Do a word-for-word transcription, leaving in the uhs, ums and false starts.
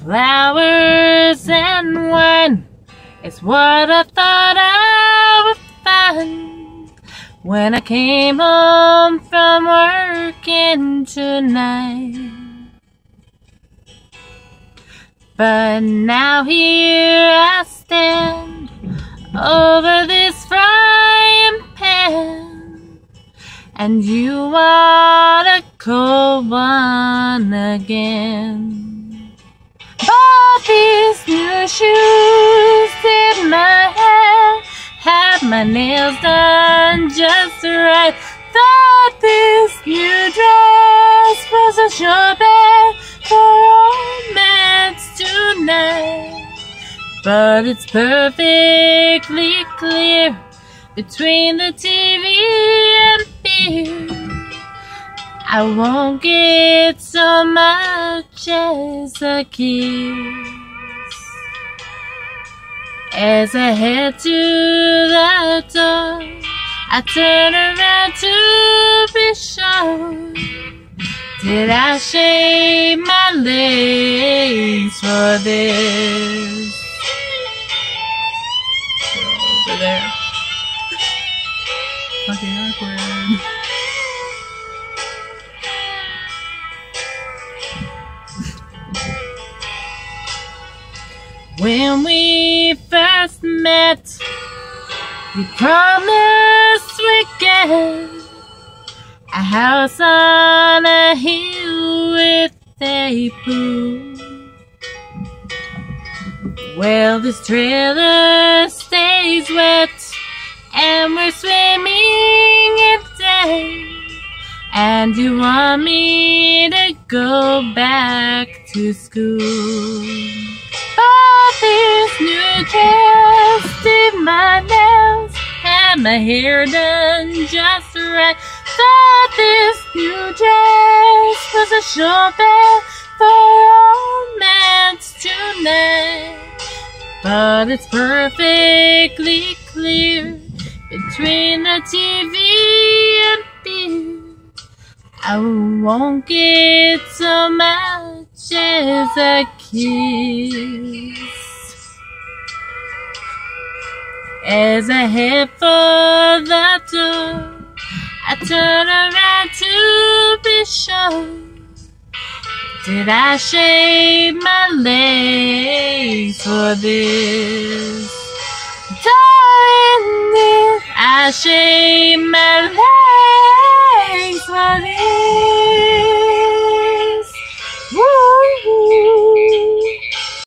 Flowers and wine is what I thought I would find when I came home from working tonight. But now here I stand over this frying pan, and you want a cold one again. Bought these new shoes, did my hair, had my nails done just right. Thought this new dress was a sure bet for romance tonight. But it's perfectly clear between the T V and beer, I won't get so much as a kiss. As I head to the door, I turn around to be sure. Did I shave my legs for this? Over there. Fucking awkward. When we first met, we promised we'd get a house on a hill with a pool. Well, this trailer stays wet, and we're swimming in day. And you want me to go back to school. Bought this new dress, did my nails, had my hair done just right. Thought this new dress was a sure bet for romance tonight. But it's perfectly clear between the T V and beer, I won't get so much as a kiss. As I head for the door, I turn around to be sure. Did I shave my legs for this? Darling, did I shave my legs for this?